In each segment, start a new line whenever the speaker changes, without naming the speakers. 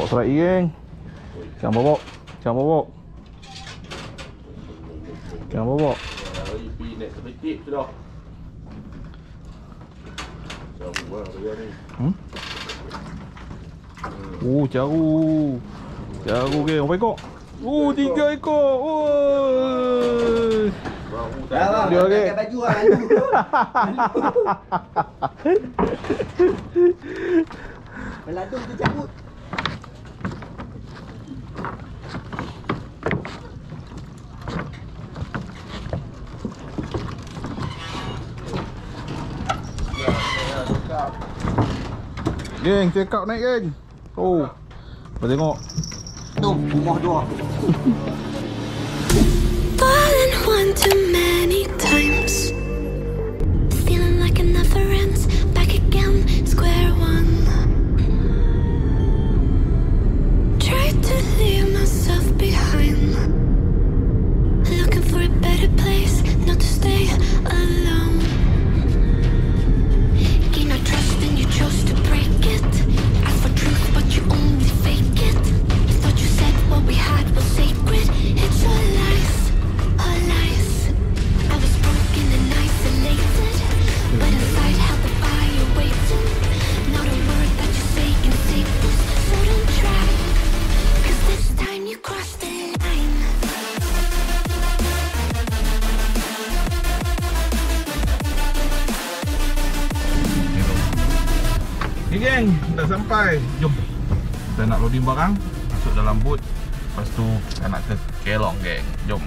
Bok serai geng. Jangan bobok. Jangan bobok. Jangan bobok.
Pi naik sedikit tu dah. Jauh lah dia ni.
Jaru. Jaru geng, berapa ekor? 3 ekor. Woi.
Dah
Dia okey.
pakai baju ah. Meladung tu cabut.
Geng, check out naik geng. Oh. Kau tengok.
Tu, rumah dua.
Fallen one too many times, feeling like it never ends. Back again, square one. Tried to leave myself behind, looking for a better place, not to stay alone. Gain our trust and you chose to break it. Ask for truth but you only fake it. Thought you said what we had was sacred. It's all lies, all lies. I was broken and isolated, but inside held the fire waiting. Not a word that you say can save this, so don't try, 'cause this time you crossed the line.
Ni geng, dah sampai. Jom. Kita nak loading barang, masuk dalam boot. Lepas tu kita nak ke Kelong geng. Jom.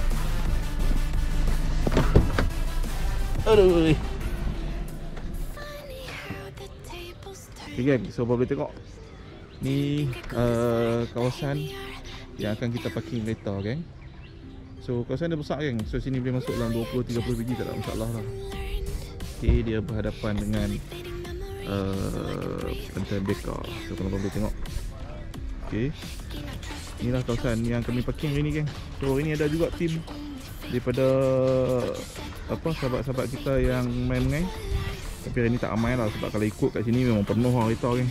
Aduh. Okay geng, so boleh tengok. Ni kawasan yang akan kita parking later geng. So kawasan dia besar geng. So sini boleh masuk dalam 20-30 biji tak ada masalah lah. Okay, dia berhadapan dengan Pantai Bekar. So kalau boleh tengok. Okay, inilah kawasan yang kami parking hari ni geng. So hari ni ada juga tim daripada sahabat-sahabat kita yang main mengai. Tapi hari ni tak ramai lah, sebab kalau ikut kat sini memang penuh lah kereta geng.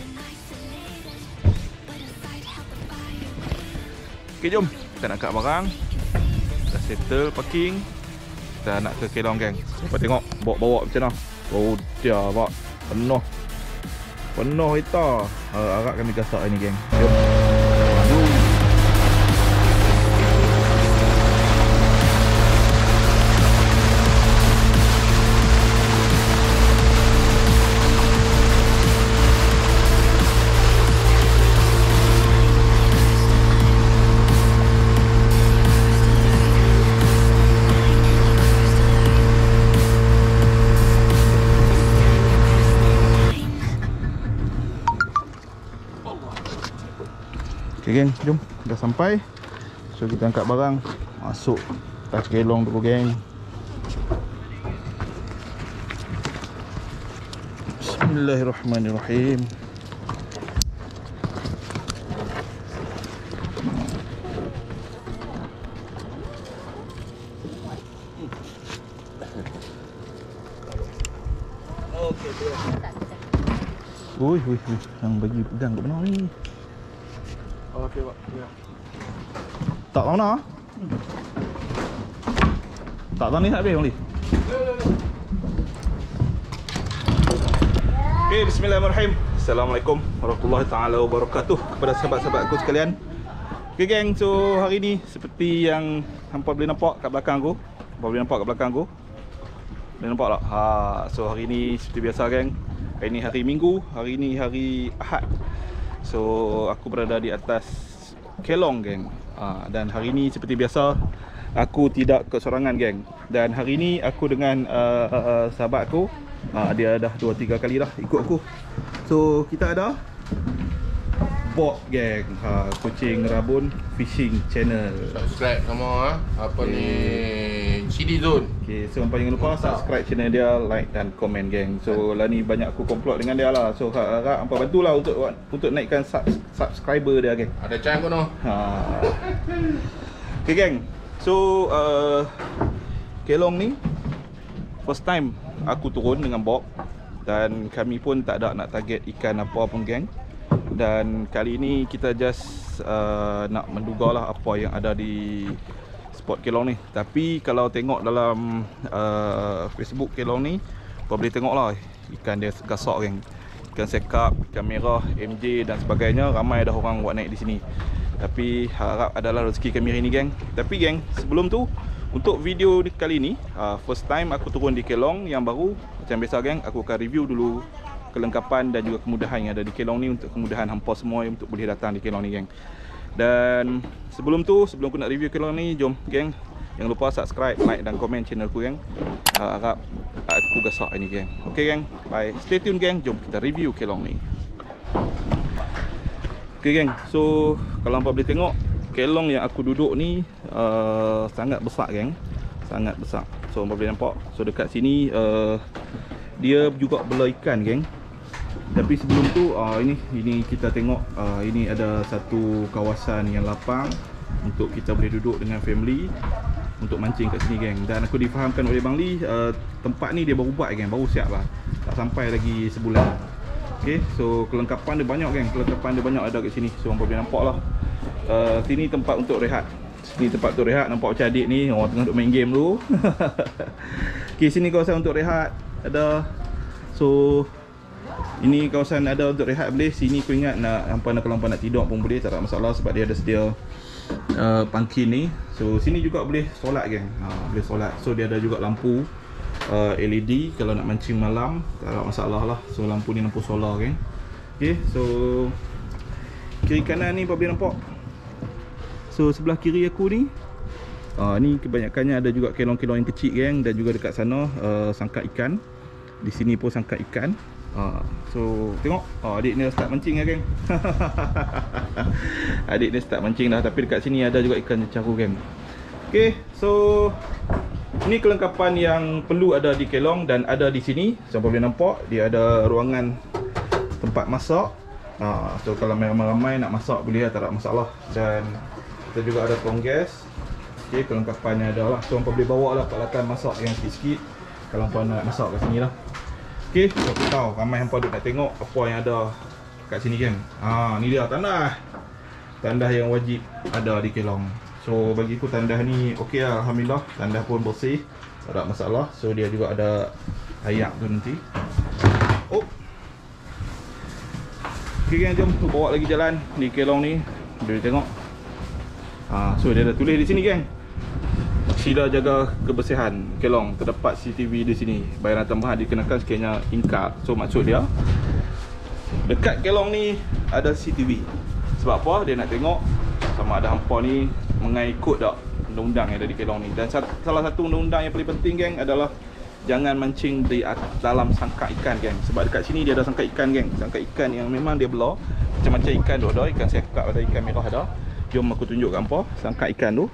Okay, jom kita nak kat barang. Dah settle parking. Kita nak ke Kelong geng. Sampai tengok bawa-bawa macam mana. Oh dia pak, penuh kereta. Harap kami gasak hari ni geng. Jom. Okay geng, jom. Dah sampai. So kita angkat barang, masuk tas Kelong dulu geng. Bismillahirrahmanirrahim.
Okey, tu.
Ui, yang bagi pegang kat mana ni?
Okey pak. Ya.
Tak tahu mana? Tak tahu ni tak habis bang Li? Okay, bismillahirrahmanirrahim. Assalamualaikum warahmatullahi taala wabarakatuh kepada sahabat-sahabat aku sekalian. Okay geng, so hari ni seperti yang hampa boleh nampak kat belakang aku. Boleh nampak kat belakang aku? Boleh nampak tak? So hari ni seperti biasa geng. Hari ni hari Minggu, hari ni hari Ahad. So aku berada di atas Kelong geng. Dan hari ni seperti biasa aku tidak kesorangan geng. Dan hari ni aku dengan sahabat aku. Dia dah 2-3 kali dah ikut aku. So kita ada Bob geng, Kucing Rabun Fishing Channel.
Subscribe sama apa ni CD Zone.
Okay, so hampa jangan lupa subscribe channel dia, like dan komen geng. So lah ni banyak aku komplot dengan dia lah. So harap hampa bantulah untuk naikkan subscriber dia geng.
Ada chance kono.
Okay geng. So Kelong ni first time aku turun dengan Bob. Dan kami pun tak ada nak target ikan apa pun geng. Dan kali ini kita just nak mendugalah apa yang ada di spot kelong ni. Tapi kalau tengok dalam Facebook kelong ni, kau boleh tengok lah ikan dia gasak geng. Ikan sekap, ikan merah, MJ dan sebagainya. Ramai dah orang buat naik di sini. Tapi harap adalah rezeki kami hari ni geng. Tapi geng, sebelum tu, untuk video kali ni, first time aku turun di kelong yang baru. Macam biasa geng, aku akan review dulu kelengkapan dan juga kemudahan yang ada di kelong ni, untuk kemudahan hampa semua untuk boleh datang di kelong ni geng. Dan sebelum tu, sebelum aku nak review kelong ni, jom geng, jangan lupa subscribe, like dan komen channel aku geng. Harap aku gasak ini geng. Ok geng, bye. Stay tune geng, jom kita review kelong ni. Ok geng, so kalau hampa boleh tengok, kelong yang aku duduk ni sangat besar geng. Sangat besar. So hampa boleh nampak. So dekat sini dia juga bela ikan geng. Tapi sebelum tu ini kita tengok ini ada satu kawasan yang lapang untuk kita boleh duduk dengan family untuk mancing kat sini geng. Dan aku difahamkan oleh Bang Lee, tempat ni dia baru buat geng, baru siap lah. Tak sampai lagi sebulan. Okay, so kelengkapan dia banyak geng. Kelengkapan dia banyak ada kat sini. So hampa boleh nampak lah. Sini tempat untuk rehat. Sini tempat untuk rehat. Nampak macam adik ni orang tengah duk main game dulu. Okay, sini kawasan untuk rehat ada. So ini kawasan ada untuk rehat boleh. Sini aku ingat nak hampa kalau hampa nak tidur pun boleh, tak ada masalah sebab dia ada sedia pangkin ni. So sini juga boleh solat geng. Boleh solat. So dia ada juga lampu LED kalau nak mancing malam, tak ada masalah lah. So lampu ni lampu solar geng. Okay, so kiri kanan ni apa boleh nampak. So sebelah kiri aku ni ni kebanyakannya ada juga kelong-kelong yang kecil geng. Dan juga dekat sana sangkar ikan. Di sini pun sangkar ikan. So tengok, adik ni dah start mancing lah geng. Adik ni start mancing dah. Tapi dekat sini ada juga ikan cecaru geng. Okay, so ini kelengkapan yang perlu ada di kelong dan ada di sini. Sampai boleh nampak dia ada ruangan tempat masak. So kalau ramai-ramai nak masak boleh, tak ada masalah. Dan kita juga ada tong gas. Okay, kelengkapannya ada lah. So hampa boleh bawa lah peralatan masak yang sikit-sikit kalau hampa nak masak kat sini lah. Okay, so aku tahu ramai hampa duk nak tengok apa yang ada kat sini geng. Ni dia tandah. Tandah yang wajib ada di kelong. So bagi aku tandah ni okey lah, alhamdulillah. Tandah pun bersih, tak ada masalah. So dia juga ada ayak tu nanti. Okay geng, jom tu bawa lagi jalan di kelong ni. Boleh tengok. So dia dah tulis di sini geng, sila jaga kebersihan kelong. Terdapat CCTV di sini. Bayaran tambahan dikenakan sekiranya ingkar. So maksud dia dekat kelong ni ada CCTV. Sebab apa? Dia nak tengok sama ada hampa ni mengikut tak undang-undang yang ada di kelong ni. Dan salah satu undang-undang yang paling penting geng adalah jangan mancing di dalam sangkar ikan geng. Sebab dekat sini dia ada sangkar ikan geng. Sangkar ikan yang memang dia belah. Macam-macam ikan tu ada. Ikan sekap ada, ikan merah ada. Jom aku tunjuk kat hampa sangkar ikan tu.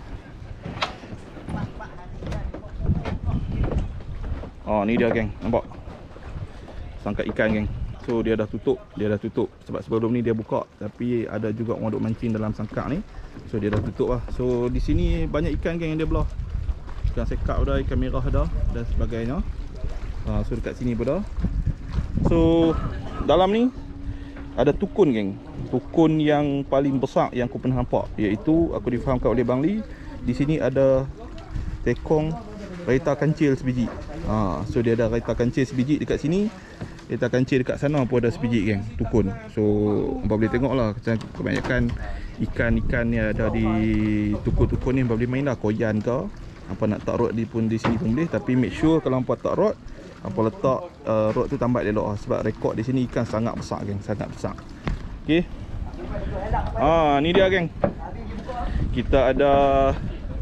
Ni dia geng, nampak? Sangkar ikan geng. So dia dah tutup. Sebab sebelum ni dia buka, tapi ada juga orang duk mancing dalam sangkar ni. So dia dah tutup lah. So di sini banyak ikan geng yang dia belah. Ikan sekap ada, ikan merah ada dan sebagainya. So dekat sini pun ada. So dalam ni ada tukun geng. Tukun yang paling besar yang aku pernah nampak, iaitu aku difahamkan oleh Bang Lee, di sini ada tekong raita kancil sebiji. So dia ada raita kancil sebiji dekat sini. Raita kancil dekat sana pun ada sebiji geng, tukun. So hampa boleh tengok lah, kebanyakan ikan-ikan yang ada di tukun-tukun ni hampa boleh main lah. Koyan ke, hampa nak tak rod di sini pun boleh. Tapi make sure kalau hampa tak rod, hampa letak rod tu tambat elok lah. Sebab rekod di sini ikan sangat besar geng, sangat besar. Okay. Ni dia geng. Kita ada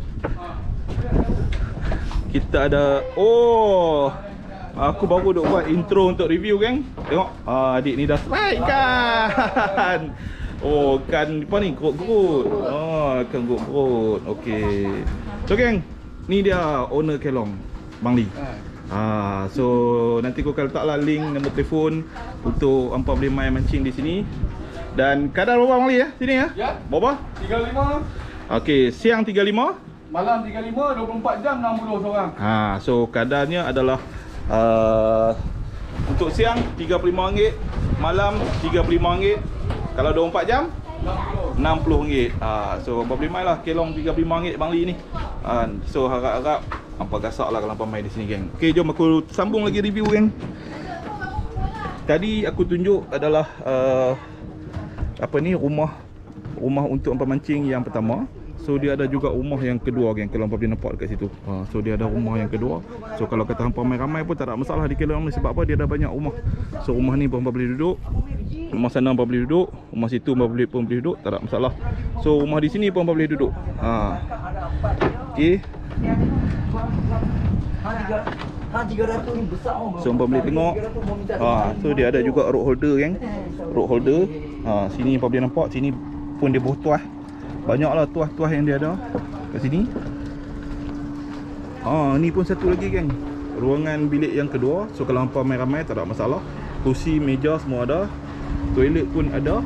aku baru duk buat intro untuk review geng. Tengok, adik ni dah strike ikan. Ikan apa ni? Gerut-gerut. Ikan gerut-gerut. Okey. So geng, ni dia owner kelong, Bang Lee. So nanti aku akan letaklah link nombor telefon untuk hampa boleh main mancing di sini. Dan kadar berapa Bang Lee sini ya?
Ya.
Berapa?
35.
Okey, siang 35,
Malam 35, 24 jam 60 seorang.
So kadarnya adalah untuk siang RM35, malam RM35, Kalau 24 jam RM60. So hampa boleh main lah kelong RM35 Bang Lee ni. So harap-harap hampa gasak lah kalau hampa main di sini geng. Okey, jom aku sambung lagi review geng. Tadi aku tunjuk adalah rumah untuk hampa mancing yang pertama. So dia ada juga rumah yang kedua geng, kalau hampa boleh nampak dekat situ. So dia ada rumah yang kedua. So kalau kata hampa main ramai pun tak ada masalah di Kelong ni, sebab apa? Dia ada banyak rumah. So rumah ni pun hampa boleh duduk. Rumah sana hampa boleh duduk. Rumah situ hampa pun boleh duduk, tak ada masalah. So rumah di sini pun hampa boleh duduk. Okey.
Ha 300 ni besar oh.
So hampa boleh tengok. So dia ada juga rope holder geng. Rope holder. Sini hampa boleh nampak, sini pun dia bertuah. Banyaklah tuah-tuah yang dia ada kat sini. Ni pun satu lagi geng, ruangan bilik yang kedua. So kalau hampa main ramai tak ada masalah. Kursi, meja semua ada. Toilet pun ada.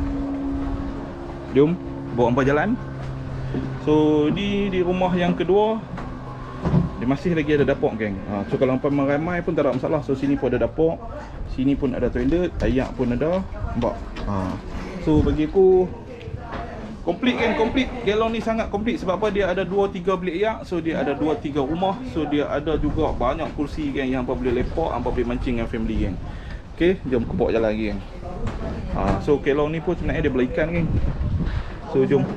Jom bawa hampa jalan. So di rumah yang kedua dia masih lagi ada dapur geng. So kalau hampa main ramai pun tak ada masalah. So sini pun ada dapur, sini pun ada toilet, ayak pun ada. Nampak? So bagi aku komplit kan, komplit. Kelong ni sangat komplit. Sebab apa? Dia ada 2-3 bilik ayak. So dia ada 2-3 rumah. So dia ada juga banyak kursi geng yang hampa boleh lepak, hampa boleh mancing dengan family geng. Okay, jom aku bawa jalan lagi geng. So Kelong ni pun sebenarnya dia belah ikan geng. So jom.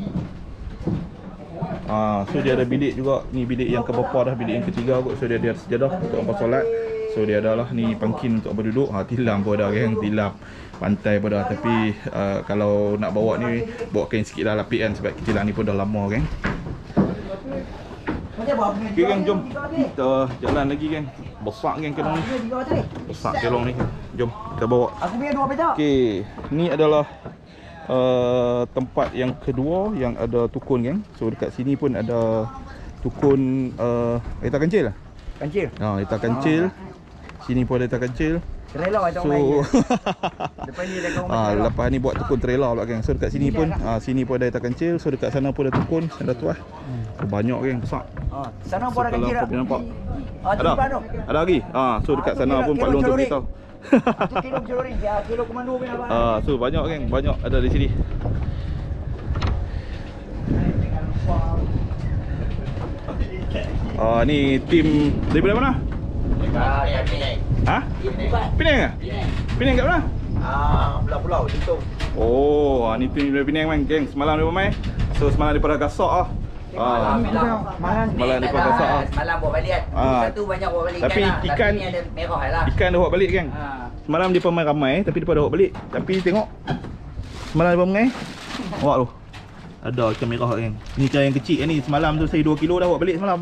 So dia ada bilik juga. Ni bilik yang keberapa dah, bilik yang ketiga kot. So dia ada sejadah untuk hampa solat. So dia ada lah ni pangkin untuk hampa duduk. Tilam pun ada geng, tilam. Pantai pun dah, tapi kalau nak bawa ni bawakan sikit lah lapik kan, sebab kecilan ni pun dah lama geng. Okay geng, jom kita jalan lagi geng. Besar geng Kelong ni, besar Kelong ni. Jom kita bawa.
Aku punya 2 petak.
Okay, ni adalah tempat yang kedua yang ada tukun geng. So dekat sini pun ada tukun etak kancil lah.
Kancil.
Etak kancil. Sini pun ada etak kancil.
Trailer ada
So
orang main. Lepas ni dia kau
lepas ni buat tukun trailer pula geng. So dekat sini pun sini pun ada etak kancil. So dekat sana pun ada tukun, ada tuah. Banyak geng, besar.
Sana pun ada
Kalau
kancil.
kau boleh nampak.
Ada.
Ada lagi. So dekat sana pun Pak Long tu beritahu.
Kilo celurit ya, kilo komando punya abang.
So banyak geng, banyak ada di sini. Ni tim daripada mana? Penang ke? Penang kat mana?
Pulau-pulau Jentong.
Ni tim dari Penang man geng. Semalam dia main. So semalam daripada gasak Semalam daripada gasak
Semalam bawa balik kan. Satu banyak bawa balik
tapi ikan
ni ada merah lah.
Ikan dia bawa balik geng. Semalam dia main ramai tapi dia pada bawa balik. Tapi tengok semalam dia main. Awak tu. Ada ikan merah geng. Ni ikan yang kecil ni. Semalam tu saya 2 kilo dah bawa balik semalam.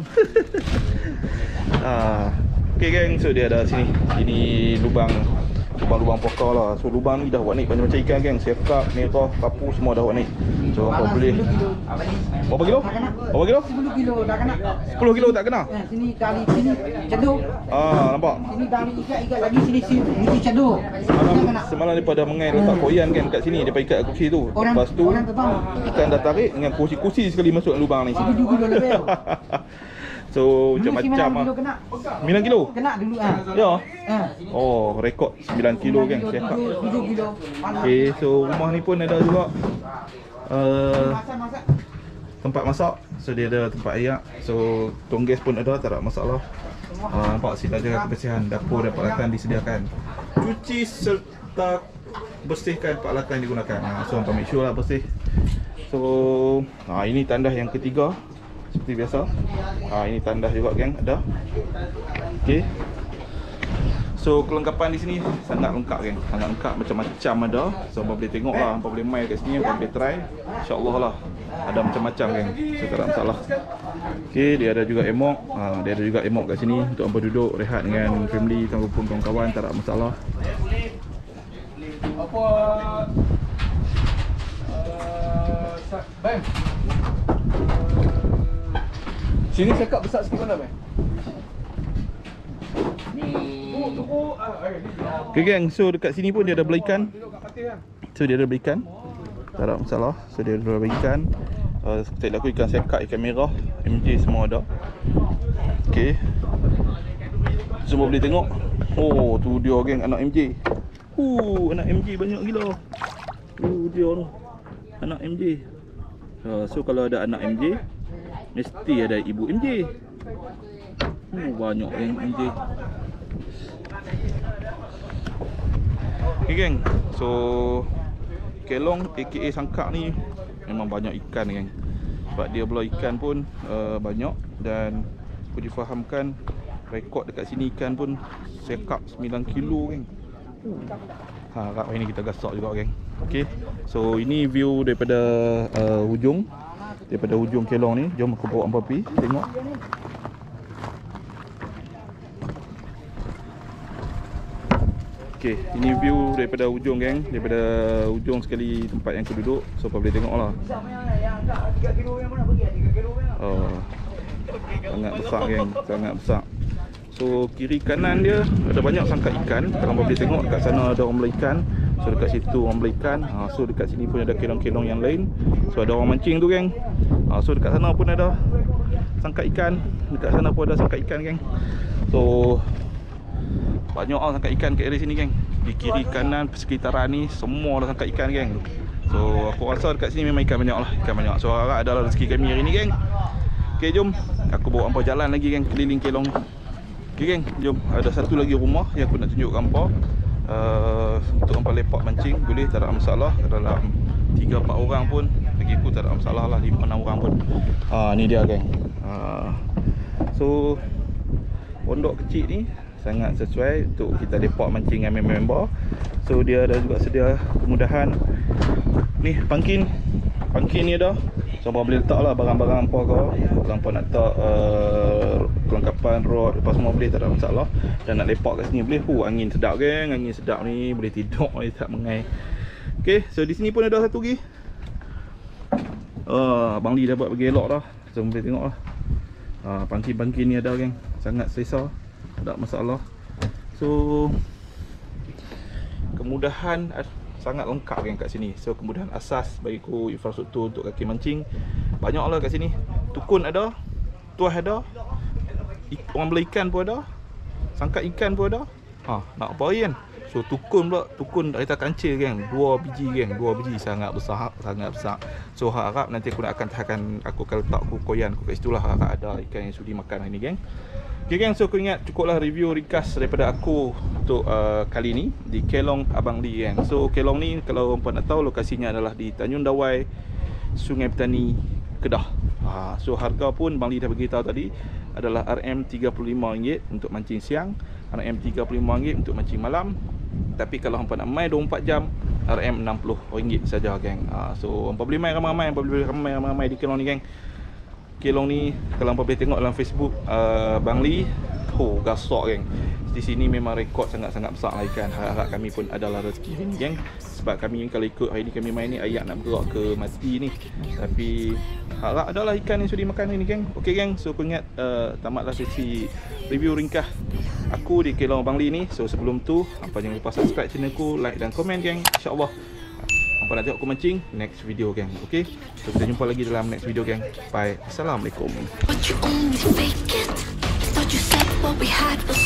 Okay geng, so dia ada sini. Ini lubang pokok lah. So lubang ni dah buat naik macam-macam ikan geng. Sekap, merah, papu semua dah buat naik. So apa boleh. Berapa kilo? Berapa kilo?
10 kilo dah kena.
10 kilo tak kena?
Sini tali sini ceduk.
Nampak?
Sini tali ikat lagi sini mesti ceduk.
Semalam daripada mengai letak koyan kan kat sini, depa ikat kursi tu. Lepas tu ikan dah tarik dengan kursi sekali masuk dalam lubang ni.
7 kilo lebih.
So macam-macam
lah.
9 kilo?
Kena dulu
Ya. Rekod 9 kilo kan.
7 kilo.
Okay, so rumah ni pun ada juga tempat masak. So dia ada tempat ayak. So tonggas pun ada, tak ada masalah. Nampak sila jaga kebersihan. Dapur dan peralatan disediakan. Cuci serta bersihkan peralatan digunakan. So hampa make sure lah bersih. So ini tandas yang ketiga. Seperti biasa. Ini tandas juga geng, ada. Okey. So kelengkapan di sini sangat lengkap geng. Sangat lengkap, macam-macam ada. So hampa boleh tengok lah, hampa boleh main kat sini, hampa boleh try. InsyaAllah lah. Ada macam-macam geng. So tak ada masalah. Okey, dia ada juga emok. Dia ada juga emok kat sini untuk hampa duduk rehat dengan family ataupun kawan-kawan, tak ada masalah.
Apa Bang. Sini cakap besar sikit mana bang?
Okay geng, so dekat sini pun dia ada belah ikan. So dia ada belah ikan, tak ada masalah. So dia ada belah ikan. Seperti aku ikan sekak, ikan merah, MJ semua ada. Okay, semua boleh tengok. Tu dia geng, anak MJ. Anak MJ banyak gila. Dia tu anak MJ. So kalau ada anak MJ, mesti ada ibu MJ. Banyak yang MJ. Okay geng, so kelong aka sangkak ni memang banyak ikan geng. Sebab dia belah ikan pun banyak. Dan aku difahamkan rekod dekat sini ikan pun sekap 9 kilo geng. Harap hari ni kita gasak juga geng. Okay, so ini view daripada hujung. Daripada hujung kelong ni. Jom aku bawa Ampa pergi tengok. Okay, ini view daripada hujung geng. Daripada hujung sekali tempat yang aku duduk. So Ampa boleh tengok lah. Sangat besar geng, sangat besar. So kiri kanan dia ada banyak sangkak ikan. Kalau Ampa boleh tengok dekat sana ada orang bela ikan. So dekat situ orang bela ikan. So dekat sini pun ada kelong-kelong yang lain. So ada orang mancing tu geng. So dekat sana pun ada sangkak ikan. Dekat sana pun ada sangkak ikan geng. So banyak lah sangkak ikan kat area sini geng. Di kiri kanan persekitaran ni semua ada sangkak ikan geng. So aku rasa dekat sini memang ikan banyak lah. Ikan banyak. So harap adalah rezeki kami hari ni geng. Okay jom, aku bawa Ampa jalan lagi geng, keliling kelong. Okay geng, jom. Ada satu lagi rumah yang aku nak tunjuk ke Ampa. Untuk Ampa lepak mancing boleh, tak ada masalah. Dalam 3-4 orang pun bagi aku tak ada masalah lah. 5-6 orang pun. Ni dia geng. So pondok kecil ni sangat sesuai untuk kita lepak mancing dengan member-member. So dia ada juga sedia kemudahan. Ni pangkin ni ada. So Ampa boleh letak lah barang-barang Ampa kau. Kalau Ampa nak letak perlengkapan, rod, lepas semua boleh, tak ada masalah. Dan nak lepak kat sini boleh. Angin sedap geng, angin sedap ni. Boleh tidur ni, tak mengai. Okay, so di sini pun ada satu lagi. Abang Lee dah buat bagi elok dah. So boleh tengok lah. Pangkin-pangkin ni ada geng. Sangat selesa, tak ada masalah. So kemudahan sangat lengkap geng kat sini. So kemudahan asas bagi ku infrastruktur untuk kaki mancing banyak lah kat sini. Tukun ada, tuah ada, orang bela ikan pun ada, sangkak ikan pun ada. Nak apa lagi kan? So tukun pula, tukun kereta kancil geng, 2 biji geng, 2 biji sangat besar, sangat besar. So harap nanti aku nak akan letak koyan aku kat situ lah. Harap ada ikan yang sudi makan hari ni geng. Okay geng, so aku ingat cukuplah review ringkas daripada aku untuk kali ni di Kelong Abang Lee geng. So Kelong ni kalau korang nak tahu lokasinya adalah di Tanjung Dawai, Sungai Petani, Kedah. So harga pun Abang Lee dah beritahu tadi adalah RM35 untuk mancing siang, RM35 untuk mancing malam. Tapi kalau hampa nak main 24 jam, RM60 saja geng. So hampa boleh main ramai-ramai, hampa boleh main ramai-ramai di Kelong ni geng. Kelong ni kalau hampa boleh tengok dalam Facebook Bang Lee, gasak geng. Di sini memang rekod sangat-sangat besar lah ikan. Harap kami pun adalah rezeki hari ni geng. Sebab kami kalau ikut hari ni kami main ni, ayat nak bergerak ke mati ni. Tapi harap adalah ikan yang sudi makan hari ni geng. Okey geng, so aku ingat tamatlah sesi review ringkas aku di Kelong Bang Lee ni. So sebelum tu hampa jangan lupa subscribe channel aku, like dan komen geng. InsyaAllah hampa nak tengok aku mancing next video geng. Okey, so kita jumpa lagi dalam next video geng. Bye, Assalamualaikum.
But you only fake it. Thought you said what we had was